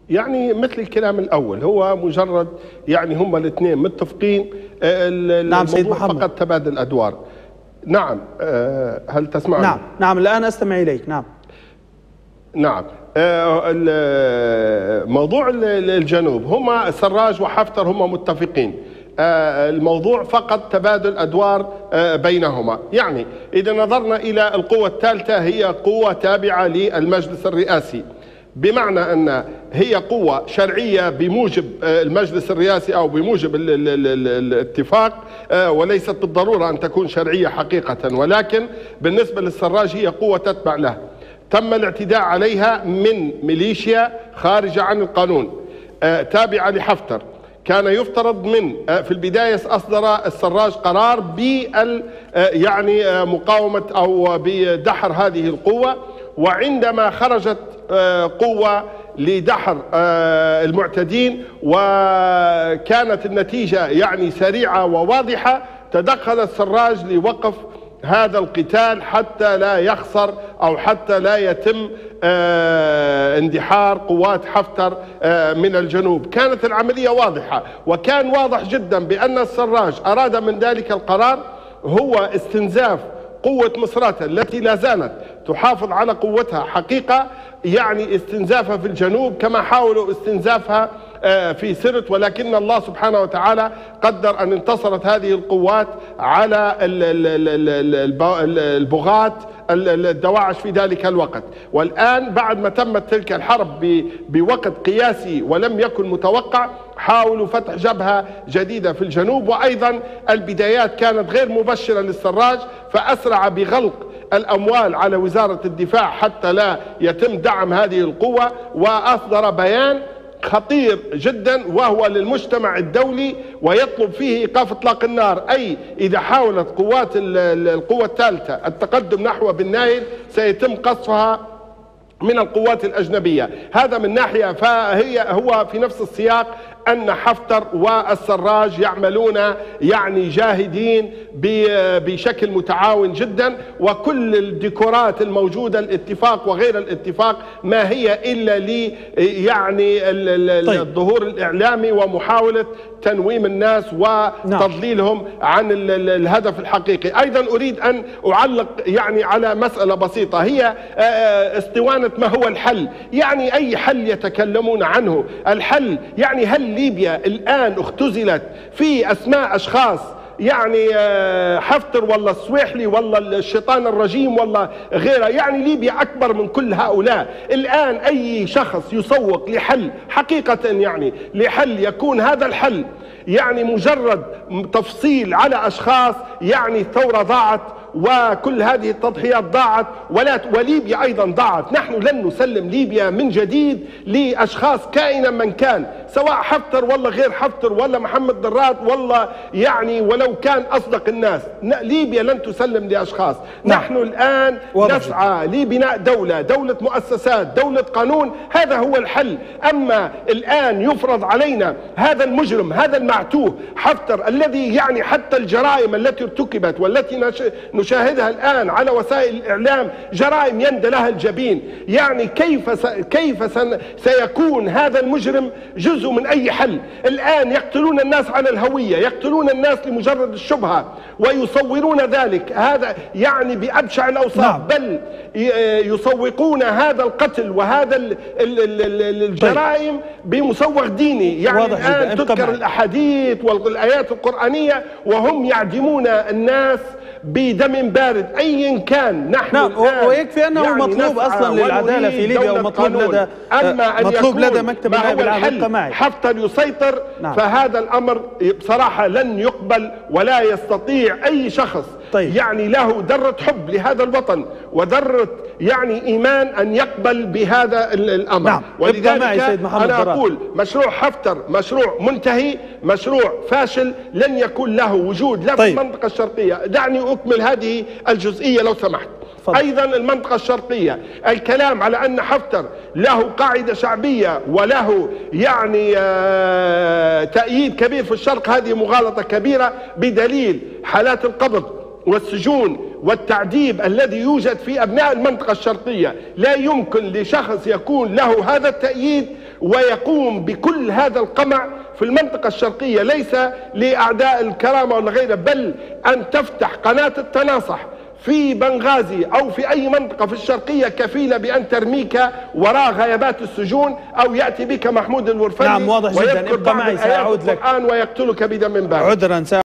يعني مثل الكلام الأول، هو مجرد يعني هم الاثنين متفقين. نعم سيد محمد. فقط تبادل أدوار. نعم. هل تسمعني؟ نعم الآن أستمع إليك. نعم. موضوع الجنوب، هما سراج وحفتر هما متفقين. الموضوع فقط تبادل أدوار بينهما. يعني إذا نظرنا إلى القوة الثالثة، هي قوة تابعة للمجلس الرئاسي، بمعنى أن هي قوة شرعية بموجب المجلس الرئاسي أو بموجب الاتفاق، وليست بالضرورة أن تكون شرعية حقيقة، ولكن بالنسبة للسراج هي قوة تتبع له. تم الاعتداء عليها من ميليشيا خارجة عن القانون تابعة لحفتر. كان يفترض في البداية أصدر السراج قرار يعني مقاومة أو بدحر هذه القوة، وعندما خرجت قوة لدحر المعتدين وكانت النتيجة يعني سريعة وواضحة، تدخل السراج لوقف هذا القتال حتى لا يخسر أو حتى لا يتم اندحار قوات حفتر من الجنوب. كانت العملية واضحة، وكان واضح جدا بأن السراج أراد من ذلك القرار هو استنزاف قوة مصراتة التي لا زالت تحافظ على قوتها حقيقة، يعني استنزافها في الجنوب كما حاولوا استنزافها في سرت، ولكن الله سبحانه وتعالى قدر أن انتصرت هذه القوات على البغاة الدواعش في ذلك الوقت. والآن بعد ما تمت تلك الحرب بوقت قياسي ولم يكن متوقع، حاولوا فتح جبهة جديدة في الجنوب، وأيضا البدايات كانت غير مبشرة للسراج، فأسرع بغلق الأموال على وزارة الدفاع حتى لا يتم دعم هذه القوة، وأصدر بيان خطير جدا وهو للمجتمع الدولي، ويطلب فيه إيقاف إطلاق النار. أي إذا حاولت قوات القوة الثالثة التقدم نحو بن نايل سيتم قصفها من القوات الأجنبية. هذا من ناحية. هو في نفس السياق أن حفتر والسراج يعملون يعني جاهدين بشكل متعاون جدا، وكل الديكورات الموجودة الاتفاق وغير الاتفاق ما هي إلا لي يعني الظهور الإعلامي ومحاولة تنويم الناس وتضليلهم عن الهدف الحقيقي. أيضا أريد أن أعلق يعني على مسألة بسيطة، هي اسطوانة ما هو الحل. يعني أي حل يتكلمون عنه؟ الحل يعني هل ليبيا الآن اختزلت في أسماء أشخاص يعني حفتر ولا السويحلي ولا الشيطان الرجيم ولا غيره؟ يعني ليبيا أكبر من كل هؤلاء. الآن أي شخص يسوق لحل حقيقة، يعني لحل يكون هذا الحل يعني مجرد تفصيل على أشخاص، يعني الثورة ضاعت وكل هذه التضحيات ضاعت، وليبيا أيضا ضاعت. نحن لن نسلم ليبيا من جديد لأشخاص كائنا من كان، سواء حفتر ولا غير حفتر ولا محمد درات ولا يعني ولو كان أصدق الناس. ليبيا لن تسلم لأشخاص. نحن الآن نسعى لبناء دولة مؤسسات، دولة قانون. هذا هو الحل. أما الآن يفرض علينا هذا المجرم، هذا المعتوه حفتر، الذي يعني حتى الجرائم التي ارتكبت والتي نشاهدها الآن على وسائل الإعلام جرائم يندى لها الجبين. يعني كيف سيكون هذا المجرم جزء من أي حل؟ الآن يقتلون الناس على الهوية، يقتلون الناس لمجرد الشبهة ويصورون ذلك، هذا يعني بأبشع الأوصاف. بل يسوقون هذا القتل وهذا الجرائم بمسوغ ديني. يعني الآن تذكر الأحاديث والآيات القرآنية وهم يعدمون الناس بدم بارد أيا كان. نحن ويكفي أنه يعني مطلوب أصلا للعدالة في ليبيا، ومطلوب لدى مكتب النائب العام القمعي حفتر يسيطر. فهذا الأمر بصراحة لن يقبل، ولا يستطيع أي شخص يعني له ذرة حب لهذا الوطن وذرة يعني إيمان أن يقبل بهذا الأمر. ولذلك أنا أقول مشروع حفتر مشروع منتهي، مشروع فاشل، لن يكون له وجود لا في المنطقة الشرقية. دعني أكمل هذه الجزئية لو سمحت. أيضا المنطقة الشرقية، الكلام على أن حفتر له قاعدة شعبية وله يعني تأييد كبير في الشرق، هذه مغالطة كبيرة بدليل حالات القبض والسجون والتعذيب الذي يوجد في أبناء المنطقة الشرقية. لا يمكن لشخص يكون له هذا التأييد ويقوم بكل هذا القمع في المنطقة الشرقية، ليس لأعداء الكرامة ولا غيره، بل أن تفتح قناة التناصح في بنغازي أو في أي منطقة في الشرقية كفيلة بأن ترميك وراء غيابات السجون، أو يأتي بك محمود الورفلي نعم واضح جدا. ابقى معي سأعود لك ويقتلك بدم بارد. عذرا